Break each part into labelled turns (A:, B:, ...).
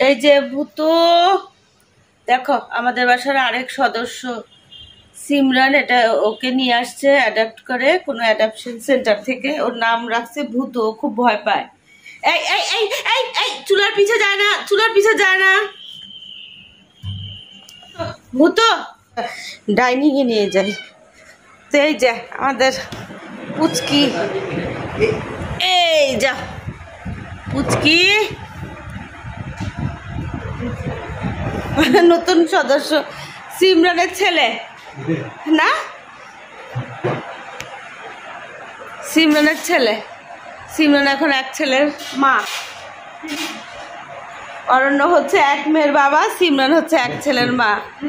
A: এই যে ভূতো দেখো আমাদের বাসার আরেক সদস্য সিমরান, এটা ওকে নিয়ে আসছে অ্যাডাপ্ট করে কোনো অ্যাডাপশন সেন্টার থেকে। ওর নাম রাখছে ভূতো। ও খুব ভয় পায়। এই এই এই এই এই চুলার পিছে যায় না, চুলার পিছে যায় না। ভূতো ডাইনিং এ নিয়ে যায়। তো এই যে আমাদের পুচকি, এই যা পুচকি নতুন সদস্য সিমরানের ছেলে না, সিমরানের ছেলে। সিমরান এখন এক ছেলের মা। অরণ্য হচ্ছে এক মেয়ের বাবা, সিমরান হচ্ছে এক ছেলের মা।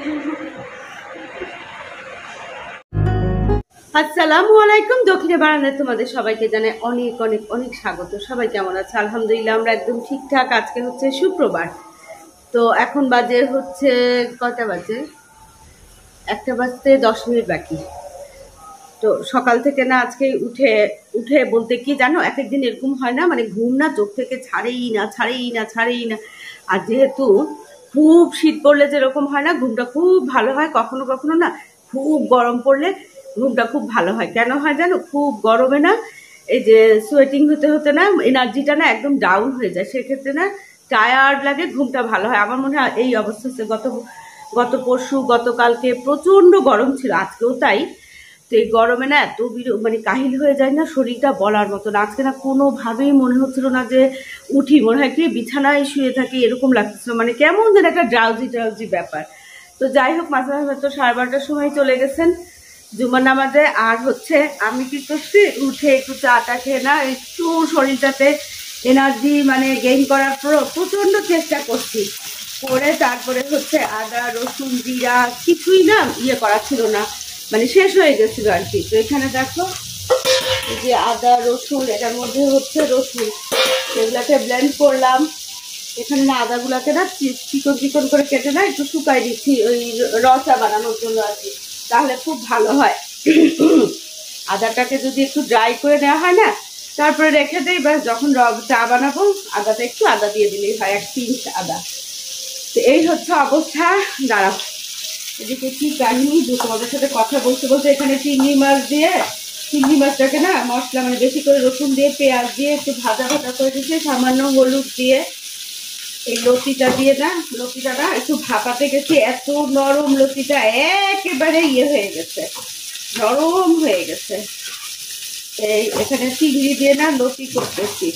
A: আসসালামু আলাইকুম। দক্ষিণে বারান্দায় তোমাদের সবাইকে জানাই অনেক অনেক অনেক স্বাগত। সবাই কেমন আছে? আলহামদুলিল্লাহ আমরা একদম ঠিকঠাক। আজকে হচ্ছে শুক্রবার। তো এখন বাজে হচ্ছে কয়টা বাজে? 1টা বাজতে 10 মিনিট বাকি। তো সকাল থেকে না আজকে উঠে উঠে বলতে কি জানো, এক একদিন এরকম হয় না, মানে ঘুম না চোখ থেকে ছাড়েই না ছাড়েই না ছাড়েই না। আর যেহেতু খুব শীত পড়লে যেরকম হয় না, ঘুমটা খুব ভালো হয়। কখনো কখনো না খুব গরম পড়লে ঘুমটা খুব ভালো হয়। কেন হয় জানো? খুব গরমে না এই যে সোয়েটিং হতে হতে না এনার্জিটা না একদম ডাউন হয়ে যায়। সেক্ষেত্রে না টায়ার্ড লাগে, ঘুমটা ভালো হয়। আমার মনে হয় এই অবস্থা হচ্ছে গত পরশু গতকালকে প্রচন্ড গরম ছিল, আজকেও তাই। তো এই গরমে না এত মানে কাহিল হয়ে যায় না শরীরটা, বলার মতো না। আজকে না কোনোভাবেই মনে হচ্ছিল না যে উঠি, মনে হয় কি বিছানায় শুয়ে থাকি এরকম লাগছিল, মানে কেমন যেন একটা ড্রাউজি ব্যাপার। তো যাই হোক, মাঝে মাঝে তো 12:30টার সময় চলে গেছেন জুমার নামাজে। আর হচ্ছে আমি কি করছি, উঠে একটু চাটা খেয়ে না একটু শরীরটাতে এনার্জি মানে গেইন করার প্রচন্ড চেষ্টা করছি। করে তারপরে হচ্ছে আদা রসুন জিরা কিছুই না ইয়ে করা ছিল না, মানে শেষ হয়ে গেছিল আর কি। তো এখানে দেখো এই যে আদা রসুন, এটার মধ্যে হচ্ছে রসুন, এগুলাকে ব্লেন্ড করলাম। এখানে না আদাগুলাকে না চিকন চিকন করে কেটে না একটু শুকাই দিচ্ছি ওই রসা বানানোর জন্য আর কি, তাহলে খুব ভালো হয়। আদাটাকে যদি একটু ড্রাই করে নেওয়া হয় না, তারপরে রেখে দেই, ব্যাস যখন চা বানাবো আদাটা একটু আদা দিয়ে দিলেই হয়, 1 পিঞ্চ আদা। তো এই হচ্ছে অবস্থা। দাঁড়াও, এদিকে কি কাহিনী, তোমাদের সাথে কথা বলতে বলতে এখানে চিংড়ি মাছটাকে না মশলা মানে বেশি করে রসুন দিয়ে পেঁয়াজ দিয়ে একটু ভাজা করে দিচ্ছে, সামান্য হলুদ দিয়ে এই লতিটা দিয়ে না, লতিটা না একটু ভাপাতে গেছি। এত নরম লতিটা, একেবারে ইয়ে হয়ে গেছে, নরম হয়ে গেছে। এই এখানে চিংড়ি দিয়ে না লতি করতেছি,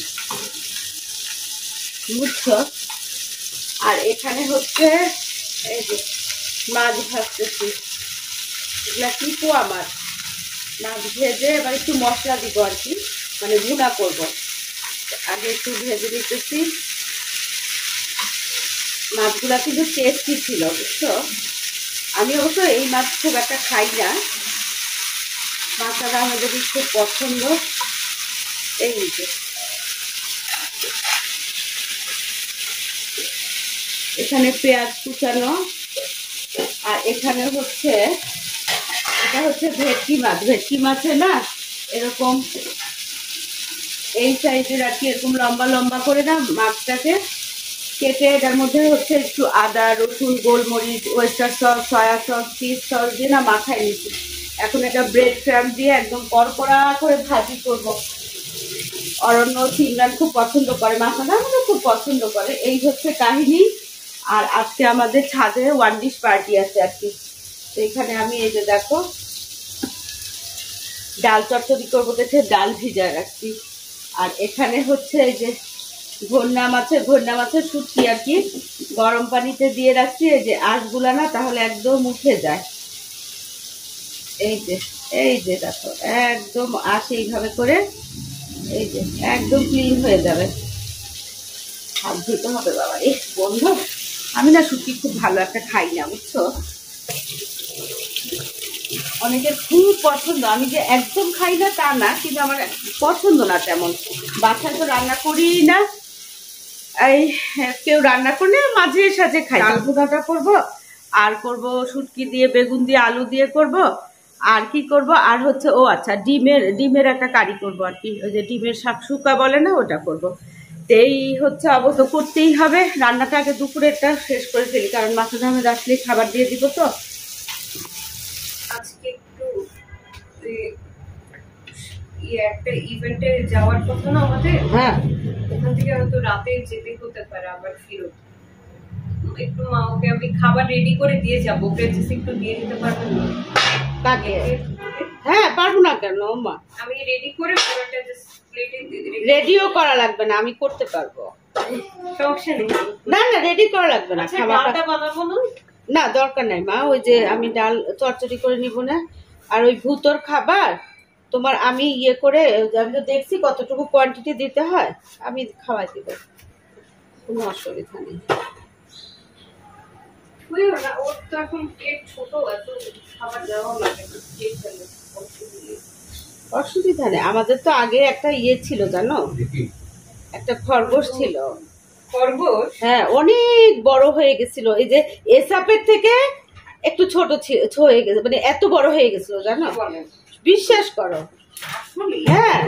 A: বুঝছো? আর এখানে হচ্ছে এই যে মাছ ভাজতেছি, এগুলা কি পোয়া মাছ। মাছ ভেজে এবার একটু মশলা দিব আর কি, মানে ভুনা করবো। আগে একটু ভেজে দিতেছি। মাছগুলা কিন্তু টেস্টি ছিল, বুঝছো? আমি অবশ্য এই মাছ খুব একটা খাই না, মাছটা আমাদের খুব পছন্দ। এই যে এখানে পেঁয়াজ কুচানো, আর এখানে হচ্ছে এটা হচ্ছে ভেটকি মাছ। ভেটকি মাছে না এরকম এই সাইজের আর কি, এরকম লম্বা লম্বা করে না মাছটাকে কেটে এটার মধ্যে হচ্ছে একটু আদা রসুন গোলমরিচ oyster sauce soya sauce cheese sauce দিয়ে না মাখাই নিচ্ছি। এখন এটা ব্রেড ক্রাম্ব দিয়ে একদম কড়কড়া করে ভাজি করব। অরণ্য সিমরান খুব পছন্দ করে, মাছটা আমাদের খুব পছন্দ করে। এই হচ্ছে কাহিনী। আর আজকে আমাদের ছাদে 1 ডিশ পার্টি আছে আর কি। তো এখানে আমি এই যে দেখো ডাল চচ্চড়ি করবো, দেখে ডাল ভিজা রাখছি। আর এখানে হচ্ছে এই যে ঘন্না মাছের শুটকি আর কি গরম পানিতে দিয়ে রাখছি। এই যে আঁশগুলা না তাহলে একদম উঠে যায়। এই যে দেখো একদম আঁশ এইভাবে করে এই যে একদম ক্লিন হয়ে যাবে। হাত ধুতে হবে বাবা। এই বন্ধু, আমি না শুটকি খুব ভালো একটা খাই না, বুঝছো? অনেকের খুব পছন্দ, আমি যে একদম খাই না তা না, কিন্তু আমার পছন্দ না তেমন। বাসায় তো রান্না করি না, এই কেউ রান্না করলে মাঝে সাঝে খাই। ডাল ভুনাটা করবো, আর করব শুটকি দিয়ে বেগুন দিয়ে আলু দিয়ে করব। আর কি করব, আর হচ্ছে ও আচ্ছা ডিমের একটা কারি করব আর কি, ওই যে ডিমের শাকসুকা বলে না, ওটা করব। এই হচ্ছে অবশ্য করতেই হবে। রান্নাটা আগে দুপুরেরটা শেষ করে ফেলি, কারণ মাসুদ আহমেদ আসলে খাবার দিয়ে দিব। তো
B: আজকে একটু একটা ইভেন্টে যাওয়ার কথা না আমাদের।
A: হ্যাঁ,
B: ওখান থেকে হয়তো রাতে যেতে হতে পারে আবার ফিরত। একটু মা ওকে আমি খাবার রেডি করে দিয়ে যাবো, ওকে জাস্ট একটু দিয়ে দিতে পারবেন না?
A: কাকে? হ্যাঁ, পারবো না কেন মা?
B: আমি রেডি করে পুরোটা জাস্ট প্লেটে দিয়ে দিই।
A: রেডিও করা লাগবে না, আমি করতে পারবো।
B: সমস্যা নেই।
A: না না, রেডি করা লাগবে না।
B: আচ্ছা,
A: খাবারটা
B: ডালটা বানাবো না?
A: না, দরকার নাই মা। ওই যে আমি ডাল চচ্চড়ি করে নিব না। আর ওই ভুতোর খাবার তোমার আমি ইয়ে করে, আমি তো দেখছি কতটুকু কোয়ান্টিটি দিতে হয়, আমি খাওয়াই দিব, কোনো অসুবিধা নেই।
B: ওর তো এখন পেট ছোট, এত খাবার দেওয়া লাগে না।
A: অসুবিধা নেই, আমাদের তো আগে একটা ইয়ে ছিল জানো, একটা খরগোশ ছিল।
B: খরগোশ?
A: হ্যাঁ, অনেক বড় হয়ে গেছিল। এই যে এসাপের থেকে একটু ছোট হয়ে গেছে, মানে এত বড় হয়ে গেছিল জানো, বিশ্বাস করো। হ্যাঁ,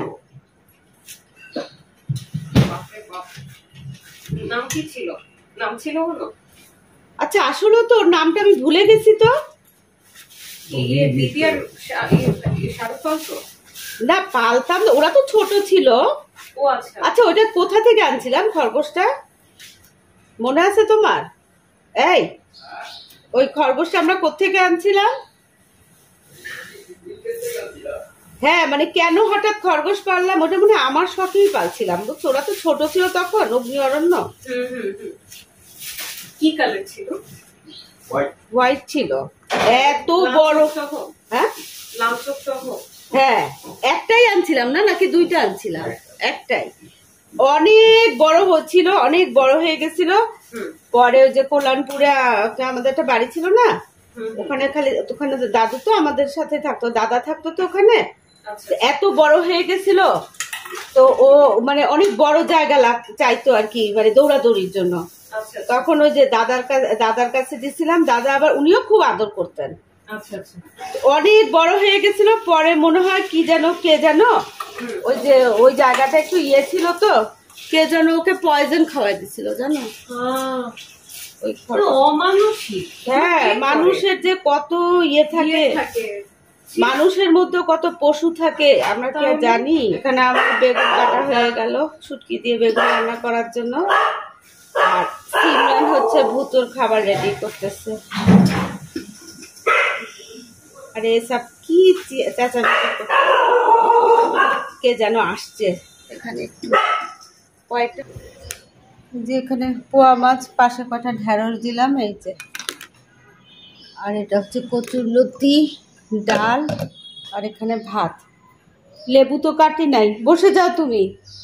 B: নাম কি ছিল? নাম ছিল হলো?
A: আচ্ছা, আসলে তো ওর নামটা আমি ভুলে গেছি। তো
B: দিদি আর শাহরুখ খান তো?
A: না, পালতাম না, ওরা তো ছোট ছিল।
B: ও আচ্ছা।
A: আচ্ছা, ওটা কোথা থেকে আনছিলাম খরগোশটা, মনে আছে তোমার? এই, ওই খরগোশটা আমরা কোত্থেকে আনছিলাম? হ্যাঁ, মানে কেন হঠাৎ খরগোশ পাললাম, ওটা মনে হয় আমার শখেই পালছিলাম। বুঝছো, ওরা তো ছোট ছিল তখন, অগ্নি অরণ্য।
B: কি কালার ছিল?
A: হোয়াইট ছিল, এত বড়। হ্যাঁ,
B: লাল চোখ সহ।
A: হ্যাঁ, একটাই আনছিলাম না, নাকি দুইটা আনছিলাম? একটাই। অনেক বড় হচ্ছিল, অনেক বড় হয়ে গেছিল। পরে ওই যে কল্যাণপুরে আমাদের একটা বাড়ি ছিল না, ওখানে ওখানে দাদু তো আমাদের সাথে থাকতো, দাদা থাকতো তো ওখানে। এত বড় হয়ে গেছিল, তো ও মানে অনেক বড় জায়গা চাইতো আর কি, মানে দৌড়াদৌড়ির জন্য। তখন ওই যে দাদার কাছে দিছিলাম, দাদা আবার উনিও খুব আদর করতেন। অনেক বড় হয়ে গেছিল, পরে মনে হয় কি যেন, কে যেন ওই যে ওই জায়গাটা একটু ইয়ে ছিল, তো কে যেন ওকে পয়জন খাওয়াই দিছিল জানো।
B: অমানুষিক।
A: হ্যাঁ, মানুষের যে কত ইয়ে থাকে, মানুষের মধ্যে কত পশু থাকে, আমরা কি জানি। এখানে আমার বেগুন কাটা হয়ে গেল, শুটকি দিয়ে বেগুন রান্না করার জন্য। আর সিমরান হচ্ছে ভুতুর খাবার রেডি করতেছে। আরে এসব কি চেঁচামেচি করতে, কে যেন আসছে এখানে। কয়েকটা যে এখানে পোয়া মাছ, পাশে কটা ঢেঁড়স দিলাম, এই যে। আর এটা হচ্ছে কচুরলতি, ডাল, আর এখানে ভাত। লেবু তো কাটি নাই, বসে যাও তুমি।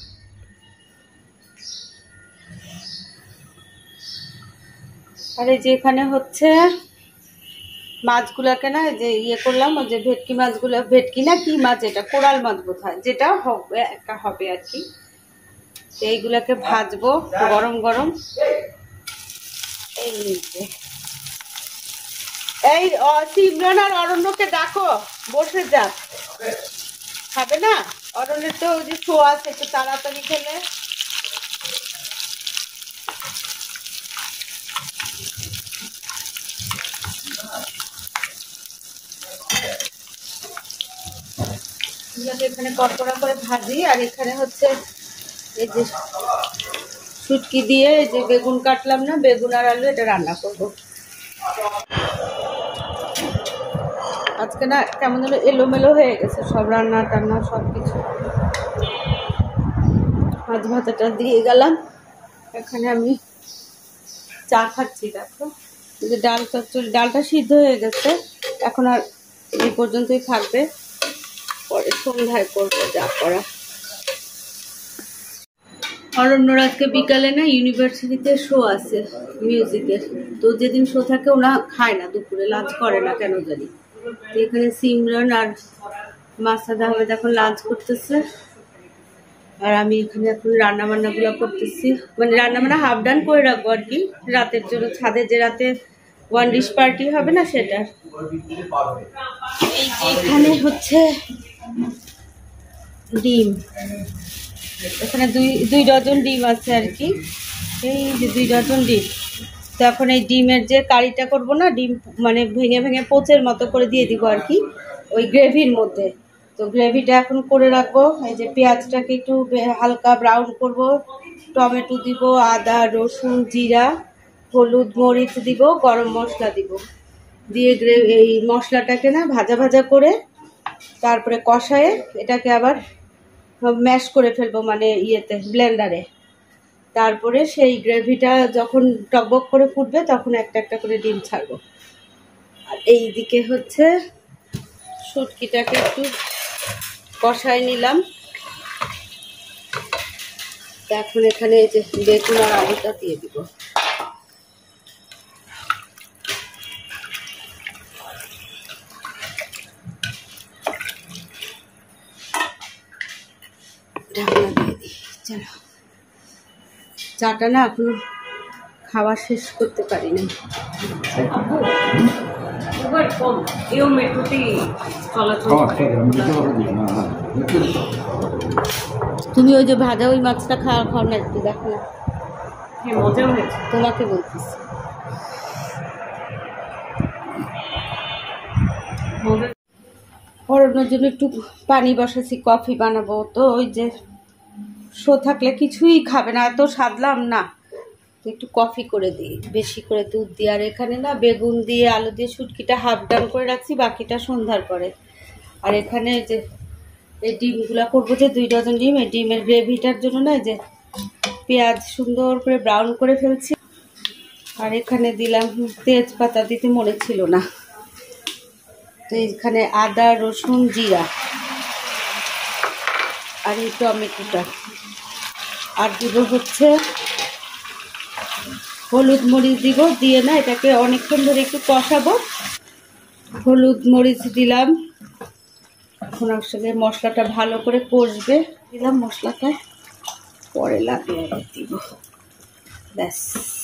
A: আর এই যে এখানে হচ্ছে মাছগুলাকে না, যে ইয়ে করলাম, ওই যে ভেটকি মাছগুলো, ভেটকি না কি মাছ এটা, কোরাল মাছ বোধহয়, যেটা হবে একটা হবে আর কি। এইগুলাকে ভাজবো গরম গরম। এই যে এই সিমরান আর অরণ্যকে ডাকো, বসে যা। খাবে না? অরণ্যের তো ওই যে শো আছে, একটু তাড়াতাড়ি খেলে। এখানে কড়কড়া করে ভাজি, আর এখানে হচ্ছে এই যে শুটকি দিয়ে এই যে বেগুন কাটলাম না, বেগুন আর আলু, এটা রান্না করব। আজকে না কেমন যেন এলোমেলো হয়ে গেছে সব, রান্না টান্না সব কিছু। মাছ ভাতাটা দিয়ে গেলাম, এখানে আমি চা খাচ্ছি। দেখো এই যে ডাল চচ্চড়ি, ডালটা সিদ্ধ হয়ে গেছে, এখন আর এই পর্যন্তই থাকবে, পরে সন্ধ্যায় করবো যা করা। অরণ্যর আজকে বিকালে না ইউনিভার্সিটিতে শো আছে মিউজিকের, তো যেদিন শো থাকে ওনা খায় না, দুপুরে লাঞ্চ করে না কেন জানি। তো এখানে সিমরান আর মাসুদ আহমেদ এখন লাঞ্চ করতেছে, আর আমি এখানে এখন রান্না বান্নাগুলো করতেছি, মানে রান্না বান্না হাফ ডান করে রাখবো আর কি, রাতের জন্য। ছাদে যে রাতে ওয়ান ডিশ পার্টি হবে না, সেটা। এখানে হচ্ছে ডিম, এখানে দুই ডজন ডিম আছে আর কি, এই যে 2 ডজন ডিম। তো এখন এই ডিমের যে কারিটা করব না, ডিম মানে ভেঙে ভেঙে পোচের মতো করে দিয়ে দিব আর কি ওই গ্রেভির মধ্যে। তো গ্রেভিটা এখন করে রাখবো। এই যে পেঁয়াজটাকে একটু হালকা ব্রাউন করব, টমেটো দিব, আদা রসুন জিরা হলুদ মরিচ দিব, গরম মশলা দিব, দিয়ে এই মশলাটাকে না ভাজা ভাজা করে তারপরে কষায়ে এটাকে আবার ম্যাশ করে ফেলবো, মানে ইয়েতে ব্লেন্ডারে। তারপরে সেই গ্রেভিটা যখন টকবক করে ফুটবে তখন একটা একটা করে ডিম ছাড়বো। আর এই দিকে হচ্ছে শুটকিটাকে একটু কষায় নিলাম। এখন এখানে এই যে বেগুন আর আলুটা দিয়ে দিব। ঢাকনা দিয়ে দিই। চলো, চাটা না এখনো খাওয়া শেষ করতে পারি না।
B: এও মেট্রোতেই চলাচল করে।
A: তুমি ওই যে ভাজা ওই মাছটা খাও না, একটু দেখো না।
B: হ্যাঁ, মজাও হয়েছে।
A: তোমাকে বলতেছি। অরণ্যর জন্য একটু পানি বসাচ্ছি, কফি বানাবো। তো ওই যে শো থাকলে কিছুই খাবে না, এত সাধলাম না, তো একটু কফি করে দিই, বেশি করে দুধ দিয়ে। আর এখানে না বেগুন দিয়ে আলু দিয়ে শুটকিটা হাফ ডান করে রাখছি, বাকিটা সন্ধ্যার পরে। আর এখানে যে এই ডিমগুলা করবো, যে 2 ডজন ডিম, এই ডিমের গ্রেভিটার জন্য না যে পেঁয়াজ সুন্দর করে ব্রাউন করে ফেলছি। আর এখানে দিলাম তেজপাতা, দিতে মনে ছিল না, তো এখানে আদা রসুন জিরা আর এই টমেটোটা। আর দিব হচ্ছে হলুদ মরিচ দিব, দিয়ে না এটাকে অনেকক্ষণ ধরে একটু কষাবো। হলুদ মরিচ দিলাম, এখন আসলে মশলাটা ভালো করে কষবে। দিলাম মশলাটা, পরে লাগিয়ে দিব। ব্যাস,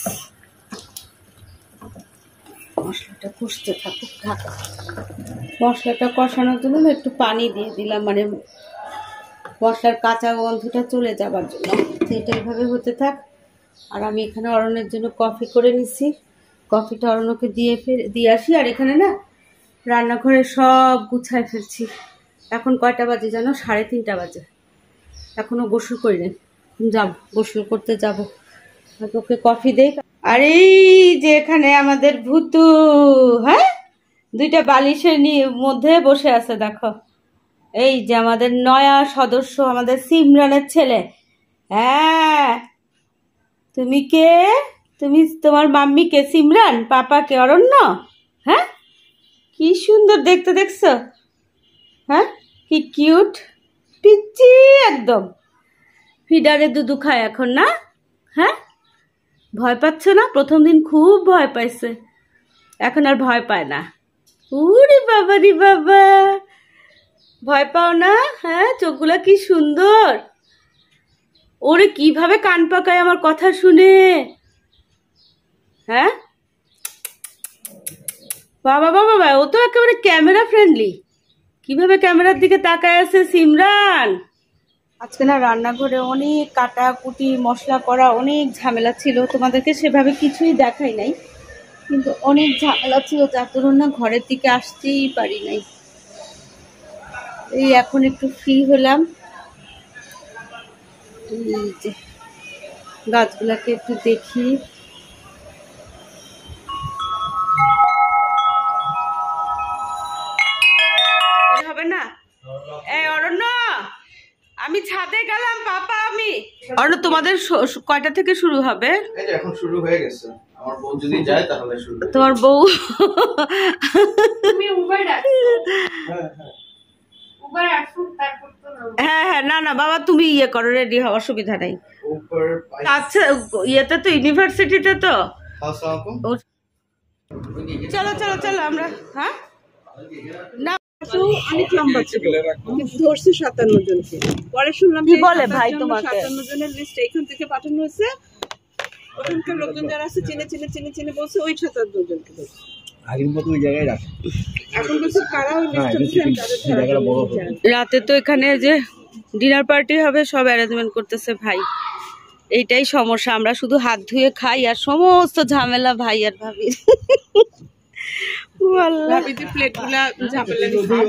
A: মশলাটা কষতে থাকুক, ঢাকা। মশলাটা কষানোর জন্য না একটু পানি দিয়ে দিলাম, মানে মশলার কাঁচা গন্ধটা চলে যাবার জন্য। সেটা এইভাবে হতে থাক। আর আমি এখানে অরণ্যের জন্য কফি করে নিছি, কফিটা অরণ্যকে দিয়ে আসি। আর এখানে না রান্নাঘরে সব গুছায় ফেলছি। এখন কয়টা বাজে জানো? 3:30 বাজে। এখনো গোসল করি নাই, যাবো গোসল করতে যাবো। ওকে কফি দেই। আর এই যে এখানে আমাদের ভুতু, হ্যাঁ, 2টা বালিশের মধ্যে বসে আছে, দেখো। এই যে আমাদের নয়া সদস্য, আমাদের সিমরানের ছেলে। হ্যাঁ, তুমি কে? তোমার মাম্মি কে? সিমরান। পাপা কে? অরণ্য। হ্যাঁ, কি সুন্দর দেখতে, দেখছো? হ্যাঁ, কি কিউট পিচ্চি একদম। ফিডারে দুধু খায় এখন না? হ্যাঁ, ভয় পাচ্ছ না? প্রথম দিন খুব ভয় পাইছে, এখন আর ভয় পায় না। উরে বাবা রে বাবা, ভয় পাও না? হ্যাঁ, চোখগুলা কি সুন্দর। ওরে কিভাবে কান পাকায় আমার কথা শুনে। হ্যাঁ, বাবা বাবা বাবা, ও তো একেবারে ক্যামেরা ফ্রেন্ডলি। কিভাবে ক্যামেরার দিকে তাকায় আছে সিমরান। আজকে না রান্নাঘরে অনেক কাটাকুটি মশলা করা, অনেক ঝামেলা ছিল। তোমাদেরকে সেভাবে কিছুই দেখাই নাই, কিন্তু অনেক ঝামেলা ছিল, যার জন্য না ঘরের দিকে আসতেই পারি নাই। এই এখন একটু ফ্রি হলাম। এই যে গাছগুলাকে একটু দেখি। হবে না? এই অরণ্য, আমি ছাদে গেলাম পাপা। আমি অরণ্য, তোমাদের কয়টা থেকে শুরু হবে?
C: এই যে এখন শুরু হয়ে গেছে। আমার বউ যদি যায় তাহলে শুরু হবে।
A: তোমার বউ?
B: তুমি উবার ডাকছো?
C: হ্যাঁ হ্যাঁ,
B: উবার আসুক, তারপর তো না।
A: হ্যাঁ হ্যাঁ, না না বাবা, তুমি ইয়ে করো, রেডি হওয়ার অসুবিধা নাই।
C: উপর
A: আচ্ছা, ইয়েতে তো ইউনিভার্সিটিতে তো।
C: আসসালামু আলাইকুম।
A: চলো চলো চলো আমরা। হ্যাঁ না,
D: অনেক লম্বা ছিল, কিন্তু ধরছে 57 জনকে। পরে শুনলাম
A: কি
D: যে
A: বলে ভাই তোমাকে?
D: 57 জনের লিস্ট এখান থেকে পাঠানো হয়েছে। ওখানকার লোকজন যারা আছে চিনে বলছে ওই 57 জনকে ধরছে।
E: আগের মতো ওই জায়গায় রাখে।
D: এখন বলছে কারা ওই লিস্টটা দিয়েছেন, তাদের ছাড়া
E: জায়গাটা বড় হবে।
A: রাতে তো এখানে যে ডিনার পার্টি হবে, সব অ্যারেঞ্জমেন্ট করতেছে ভাই। এইটাই সমস্যা, আমরা শুধু হাত ধুয়ে খাই আর সমস্ত ঝামেলা ভাই আর ভাবির। আল্লাহ।
D: ভাবিতে প্লেটগুলা ঝামেলা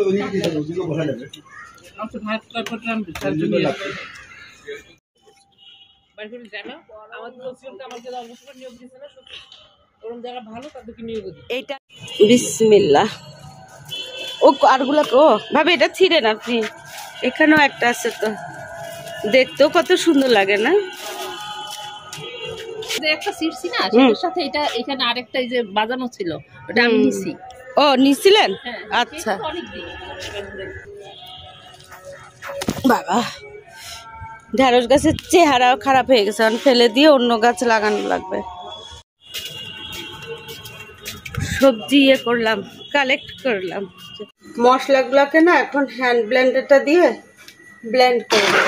A: এইটা বিসমিল্লাহ। ও আরগুলা ও ভাবে এটা ছিঁড়েন আপনি, এখানেও একটা আছে তো, দেখতেও কত সুন্দর লাগে না?
F: একটা ছিঁড়ছি না, সেটার সাথে এটা এখানে আরেকটা এই যে বাজানো ছিল, ওটা আমি নিছি।
A: ও নিছিলেন?
F: হ্যাঁ,
A: আচ্ছা
F: কিন্তু অনেকদিন।
A: বাবা, ঢেঁড়স গাছের চেহারাও খারাপ হয়ে গেছে, এখন ফেলে দিয়ে অন্য গাছ লাগানো লাগবে। সবজি ইয়ে করলাম, কালেক্ট করলাম মশলাগুলোকে না, এখন হ্যান্ড ব্লেন্ডারটা দিয়ে ব্লেন্ড করে দেব।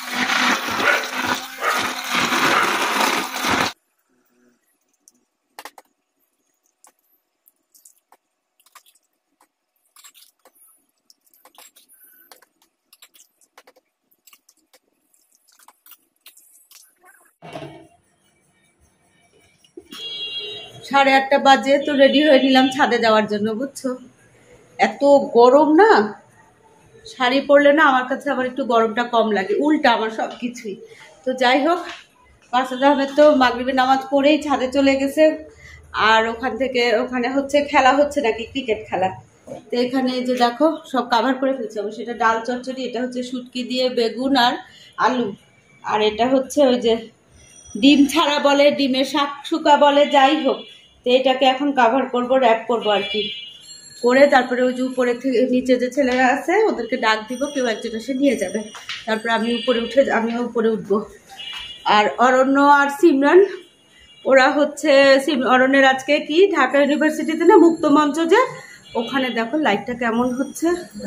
A: সাড়ে 8টা বাজে, তো রেডি হয়ে নিলাম ছাদে যাওয়ার জন্য, বুঝছো? এত গরম না, শাড়ি পরলে না আমার কাছে আবার একটু গরমটা কম লাগে, উল্টা আমার সব কিছুই। তো যাই হোক, বাসাদ আহমেদ তো মাগরিবের নামাজ পড়েই ছাদে চলে গেছে, আর ওখানে হচ্ছে খেলা হচ্ছে নাকি, ক্রিকেট খেলা। তো এখানে যে দেখো সব কাভার করে ফেলছে, সেটা ডাল চচ্চড়ি, এটা হচ্ছে শুটকি দিয়ে বেগুন আর আলু, আর এটা হচ্ছে ওই যে ডিম ছাড়া বলে, ডিমের শাক শুকা বলে, যাই হোক। তো এটাকে এখন কাভার করব, র্যাপ করবো আর কি করে, তারপরে ওই যে উপরে থেকে নিচে যে ছেলেরা আছে ওদেরকে ডাক দিব, কেউ একজন এসে নিয়ে যাবে, তারপরে আমিও উপরে উঠবো। আর অরণ্য আর সিমরান ওরা হচ্ছে, অরণ্যের আজকে কি ঢাকা ইউনিভার্সিটিতে না মুক্ত মঞ্চ, যে ওখানে দেখো লাইটটা কেমন হচ্ছে,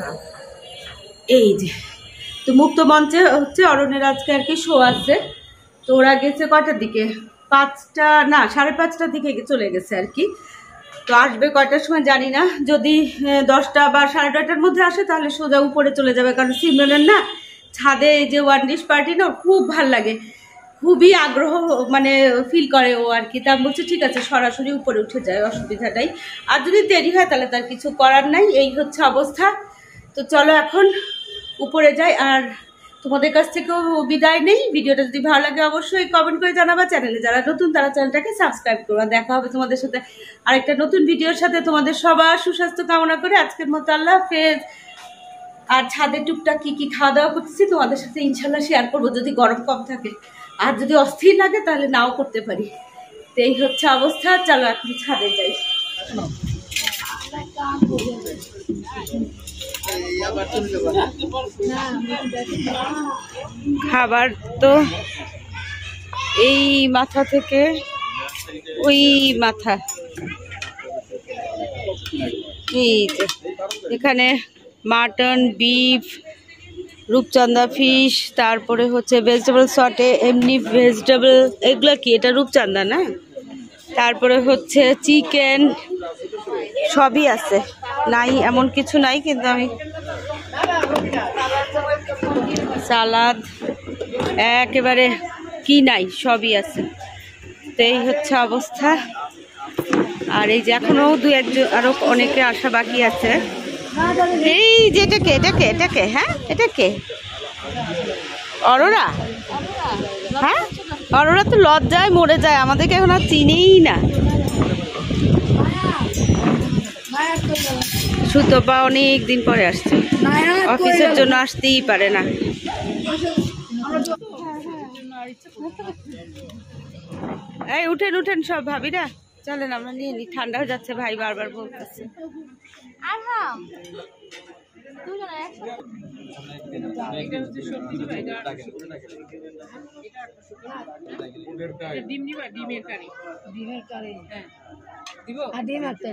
A: এই যে। তো মুক্ত মঞ্চে হচ্ছে অরণ্যের আজকে আর কি শো আছে। তো ওরা গেছে কয়টার দিকে, 5টা না 5:30টার দিকে চলে গেছে আর কি। তো আসবে কয়টার সময় জানি না, যদি 10টা বা 9:30টার মধ্যে আসে তাহলে সোজা উপরে চলে যাবে, কারণ সিমরানের না ছাদে এই যে ওয়ান ডিশ পার্টি না খুব ভাল লাগে, খুবই আগ্রহ মানে ফিল করে ও আর কি। তা বলছে ঠিক আছে সরাসরি উপরে উঠে যায়, অসুবিধাটাই, আর যদি দেরি হয় তাহলে তার কিছু করার নাই, এই হচ্ছে অবস্থা। তো চলো এখন উপরে যাই, আর তোমাদের কাছ থেকেও বিদায় নেই। ভিডিওটা যদি ভালো লাগে অবশ্যই কমেন্ট করে জানাবা, চ্যানেলে যারা নতুন তারা চ্যানেলটাকে সাবস্ক্রাইব করবা। দেখা হবে তোমাদের সাথে আরেকটা নতুন ভিডিওর সাথে, তোমাদের সবার সুস্বাস্থ্য কামনা করে আজকের মতো আল্লাহ হাফেজ। আর ছাদে টুকটাক কি খাওয়া দাওয়া করতেছি তোমাদের সাথে ইনশাল্লাহ শেয়ার করবো, যদি গরম কম থাকে, আর যদি অস্থির লাগে তাহলে নাও করতে পারি। তো এই হচ্ছে অবস্থা, চলো এখন ছাদে যাই। খাবার তো এই মাথা থেকে ওই মাথা, এই যে এখানে মাটন, বিফ, রূপচাঁদা ফিশ, তারপরে হচ্ছে ভেজিটেবল সটে, এমনি ভেজিটেবল, এগুলো কি এটা রূপচাঁদা না, তারপরে হচ্ছে চিকেন, সবই আছে, নাই এমন কিছু নাই, কিন্তু আমি সালাদ একেবারে কি নাই সবই আছে। তো এই হচ্ছে অবস্থা। আর এই যে এখনো 2-1 আরো অনেকে আসা বাকি আছে। এই যে এটাকে হ্যাঁ, এটাকে অরোরা, হ্যাঁ অরোরা তো লজ্জায় মরে যায়, আমাদেরকে এখন আর চিনেই না। সুতপা অনেক দিন পরে আসছে, অফিসের জন্য আসতেই পারে না। এই উঠেন সব ভাবিরা, চলেন আমরা নিয়ে নি, ঠান্ডা হয়ে যাচ্ছে, ভাই বারবার বলতেছে।
F: ডিম নিবা, ডিমের কারি হ্যাঁ দিব, আর ডিম আছে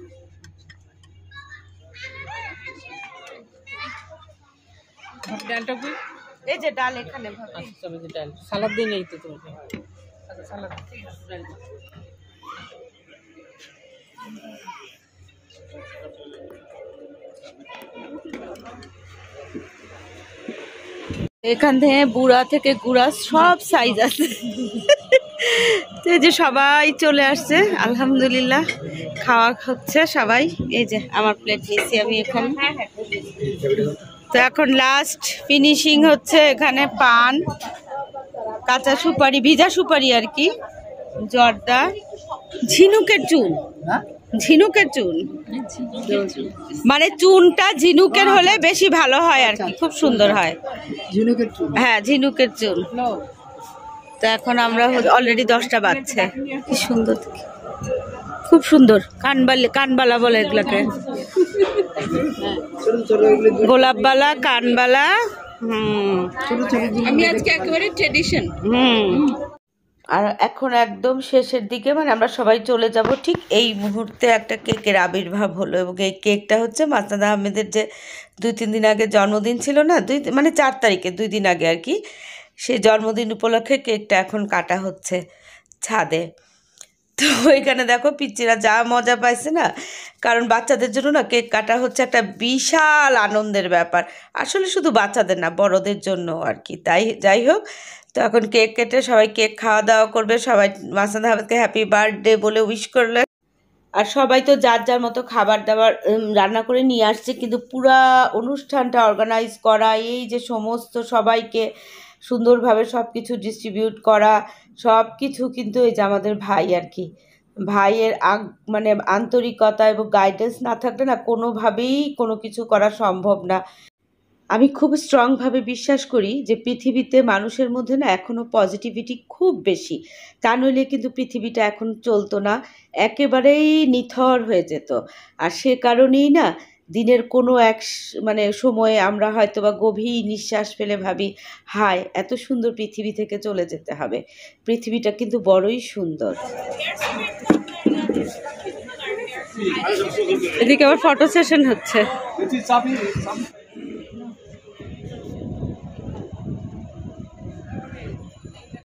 F: ডালটা কই,
A: এই যে ডাল এখানে ভাবি।
F: আচ্ছা ডাল সালাদ দিয়ে নেই তো তোমাকে, আচ্ছা সালাদ ঠিক আছে ডাল।
A: এখান থেকে বুড়া থেকে গুড়া সব সাইজ আছে। তো এই যে সবাই চলে আসছে, আলহামদুলিল্লাহ খাওয়া হচ্ছে সবাই। এই যে আমার প্লেট নিয়েছি আমি এখানে। তো এখন লাস্ট ফিনিশিং হচ্ছে এখানে পান, কাঁচা সুপারি, ভিজা সুপারি আর কি, জর্দা, ঝিনুকের চুন, ঝিনুকের চুন, মানে চুনটা ঝিনুকের হলে বেশি ভালো হয় আর কি, খুব সুন্দর হয়। হ্যাঁ, ঝিনুকের চুন। তো এখন আমরা অলরেডি 10টা বাজছে। কি সুন্দর, খুব সুন্দর। কানবালা বলে এগুলাকে, গোলাপবালা, কানবালা।
D: আমি আজকে একেবারে ট্রেডিশন।
A: আর এখন একদম শেষের দিকে, মানে আমরা সবাই চলে যাব, ঠিক এই মুহূর্তে একটা কেকের আবির্ভাব হলো। এবং এই কেকটা হচ্ছে মাসনাদ আহমেদের যে 2-3 দিন আগে জন্মদিন ছিল না, 4 তারিখে, 2 দিন আগে আর কি, সেই জন্মদিন উপলক্ষে কেকটা এখন কাটা হচ্ছে ছাদে। তো এখানে দেখো পিচ্চিরা যা মজা পাইছে না, কারণ বাচ্চাদের জন্য না কেক কাটা হচ্ছে একটা বিশাল আনন্দের ব্যাপার। আসলে শুধু বাচ্চাদের না, বড়দের জন্য আর কি। তাই যাই হোক, তো এখন কেক কেটে সবাই কেক খাওয়া দাওয়া করবে। সবাই মাসনাদ আহমেদকে হ্যাপি বার্থডে বলে উইশ করলে। আর সবাই তো যার যার মতো খাবার দাবার রান্না করে নিয়ে আসছে, কিন্তু পুরা অনুষ্ঠানটা অর্গানাইজ করা, এই যে সমস্ত সবাইকে সুন্দরভাবে সব কিছু ডিস্ট্রিবিউট করা, সব কিছু কিন্তু এই যে আমাদের ভাই আর কি, ভাইয়ের মানে আন্তরিকতা এবং গাইডেন্স না থাকলে না কোনোভাবেই কোনো কিছু করা সম্ভব না। আমি খুব স্ট্রংভাবে বিশ্বাস করি যে পৃথিবীতে মানুষের মধ্যে না এখনও পজিটিভিটি খুব বেশি, তা নইলে কিন্তু পৃথিবীটা এখন চলতো না, একেবারেই নিথর হয়ে যেত। আর সে কারণেই না দিনের কোনো মানে সময়ে আমরা হয়তো বা গভীর নিঃশ্বাস ফেলে ভাবি, হায় এত সুন্দর পৃথিবী থেকে চলে যেতে হবে। পৃথিবীটা কিন্তু বড়ই সুন্দর। এদিকে আবার ফটো সেশন হচ্ছে।